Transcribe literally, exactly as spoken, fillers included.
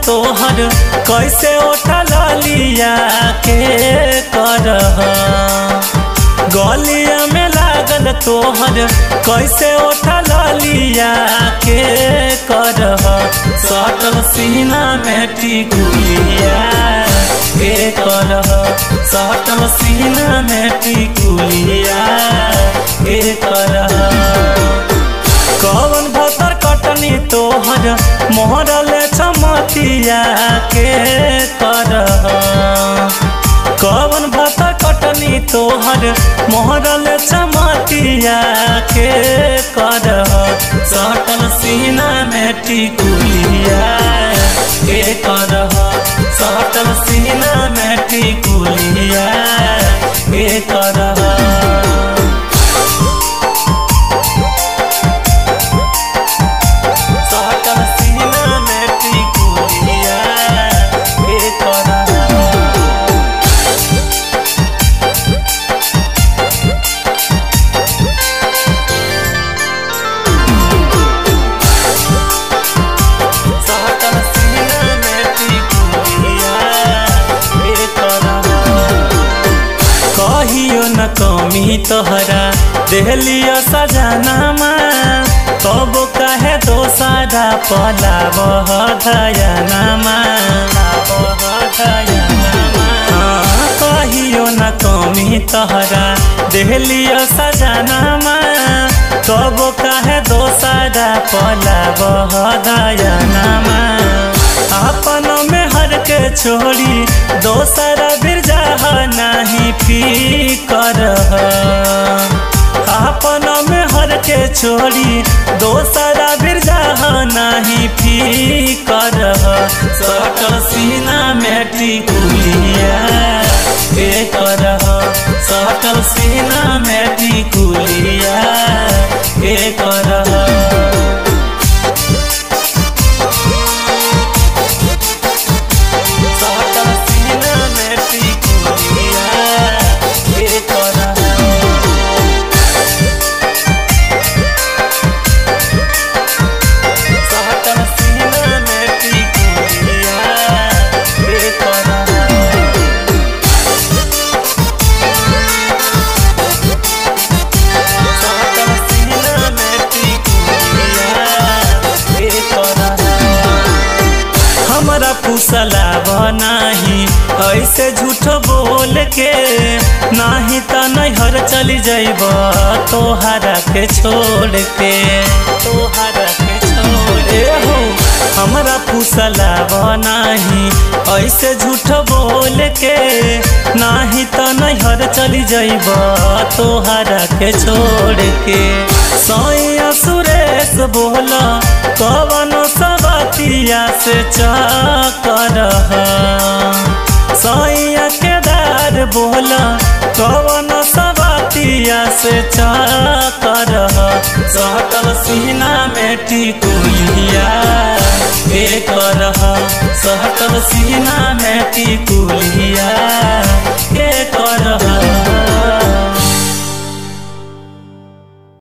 तोहर कैसे उठल लिया के करह गलिया में लागल तोहर कैसे उठल लिया के करह सटल सीना में टिकुलिया के करह सटल सीना में टिकुलिया के करह कवन भतर कटनी तोहर मोहरल चमतिया के करह कवन भतर कटनी तोहर मोहरल चमतिया के करह सटल सीना में टिकुलिया के करह सटल सीना में टिकुलिया के करह न कमी तोहरा देहलिया सजनामा तब कहे दोसारा पलाव धयनामा कहियो न कमी तोहरा देहलिया सजनामा तब कहे दोसारा पलाव धयनामा अपन में हर के छोड़ी दोसरा बिरजा नहीं फी करह अपन में हर के छोड़ी दोसरा बिरजा नहीं फी करह सटल सीना में टिकुलिया के करह सटल सीना में टिकुलिया के करह फुसलाव नाही ऐसे झूठ बोल के नाही त नैहर चली जाइब तोहरा के छोड़ के तोहरा के छोड़े हो हमरा फुसलाव नाही ऐसे झूठ बोल के नाही त नैहर चली जाइब तोहरा के छोड़ के सैया सुरेश बोला कवन सबतिया से चकरह सैया केदार बोला कवन सबतिया से चकरह सटल सीना में टिकुलिया के करह सटल सीना में टिकुलिया